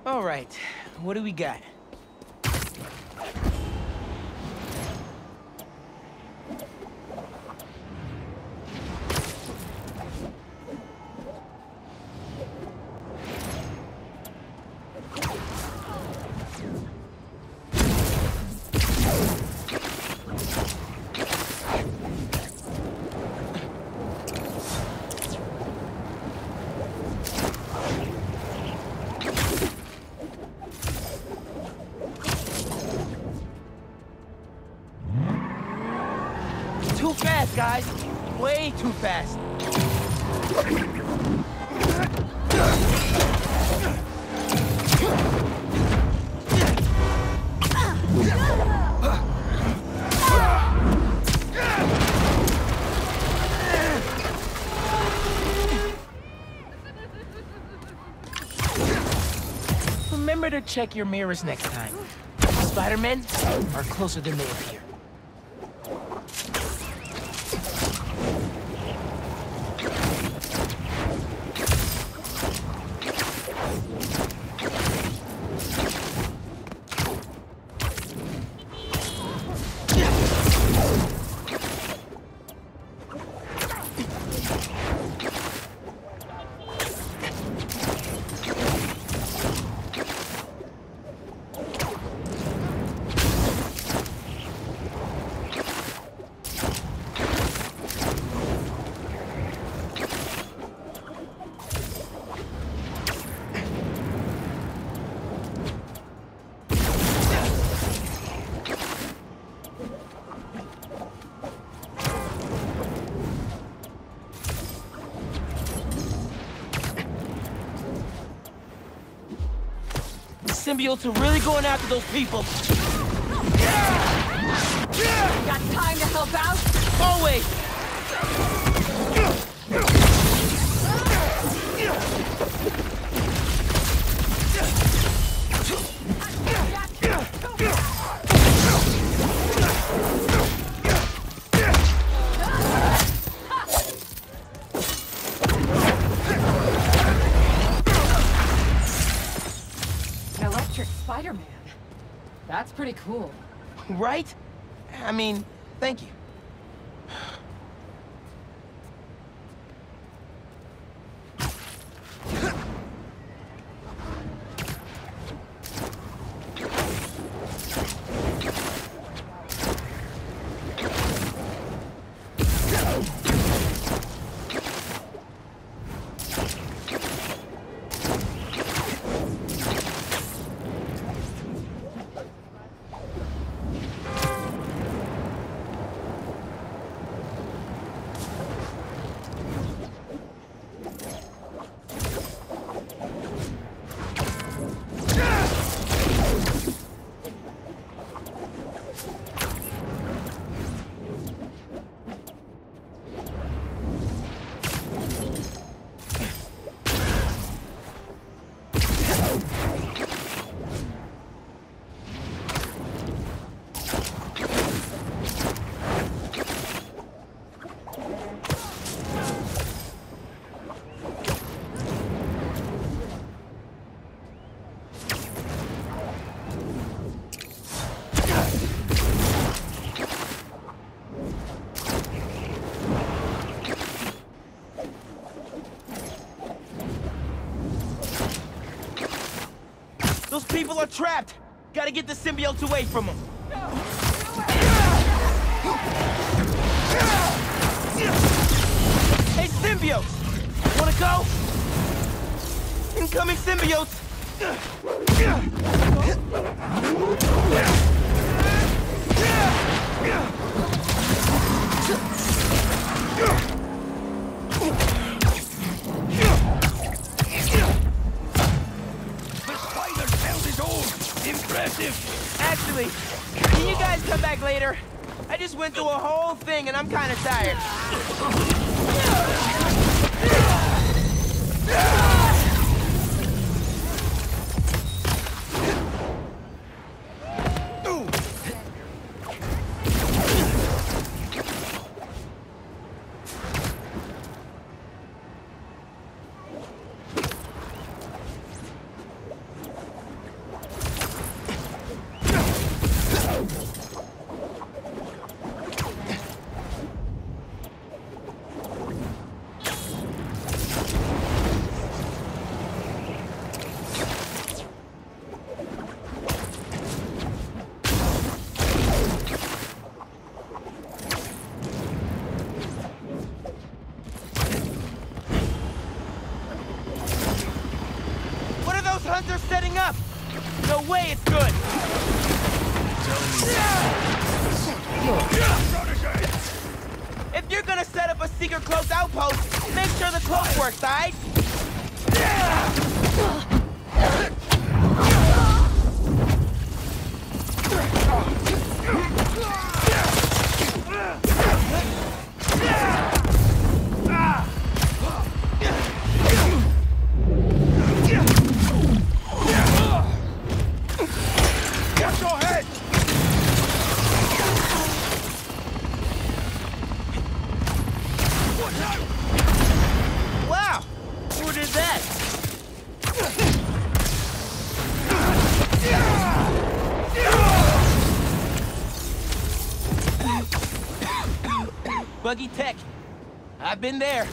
All right, what do we got? Too fast, guys. Way too fast. Remember to check your mirrors next time. Spidermen are closer than they appear. Symbiotes are really going after those people. Got time to help out? Always! Electric Spider-Man. That's pretty cool. Right? I mean, thank you. Those people are trapped! Gotta get the symbiotes away from them! Hey, symbiotes! Wanna go? Incoming symbiotes! Impressive! Actually, can you guys come back later? I just went through a whole thing and I'm kinda tired. Hunter's setting up! No way it's good! If you're gonna set up a secret close outpost, make sure the cloak works, alright? Wow! Who did that? Buggy tech. I've been there.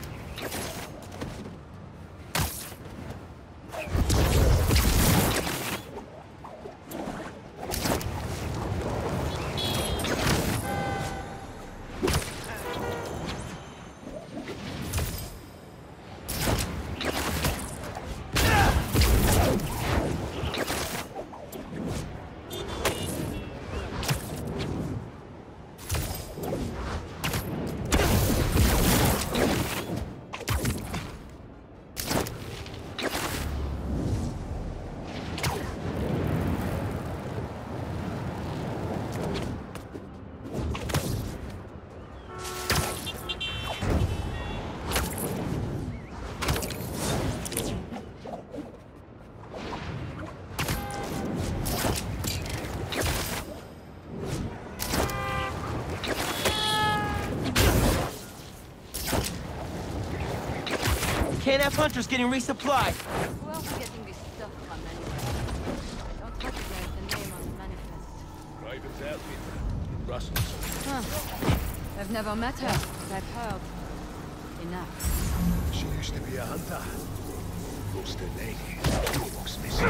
Can't have hunters getting resupplied. Who else is getting this stuff from anyway? Don't recognize the name on the manifest. Kraven's outfit. Russell's. Huh. I've never met her, but I've heard. Enough. She used to be a hunter. Lost her leg. Looks missing.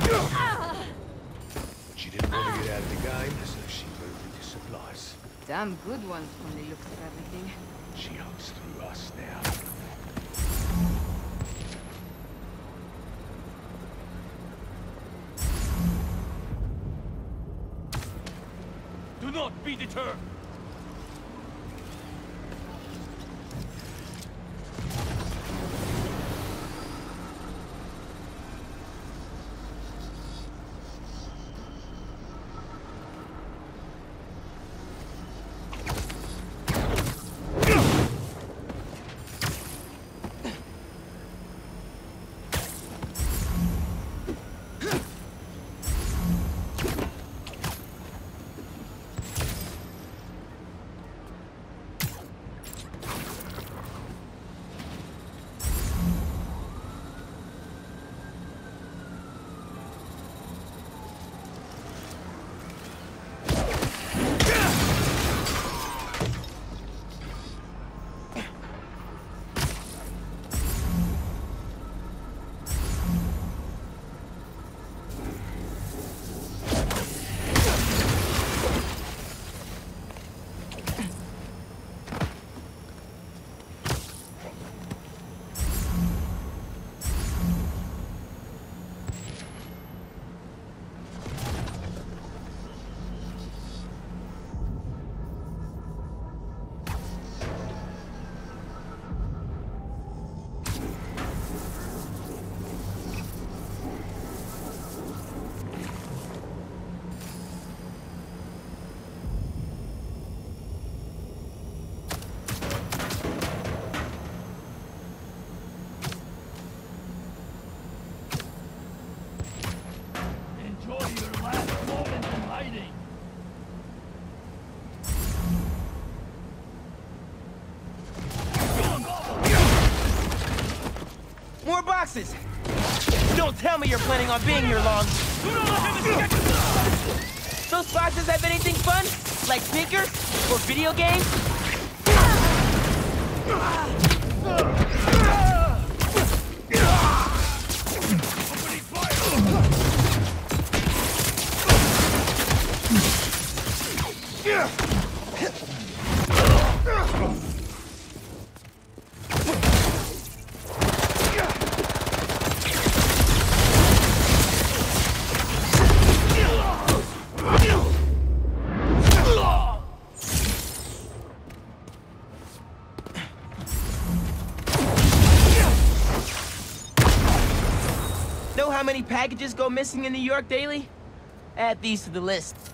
She didn't want to get out of the game, so she moved into supplies. Damn good ones from the looks of everything. She hunts through us now. Do not be deterred! More boxes! Don't tell me you're planning on being here long. Those boxes have anything fun? Like sneakers? Or video games? how many packages go missing in New York daily? Add these to the list.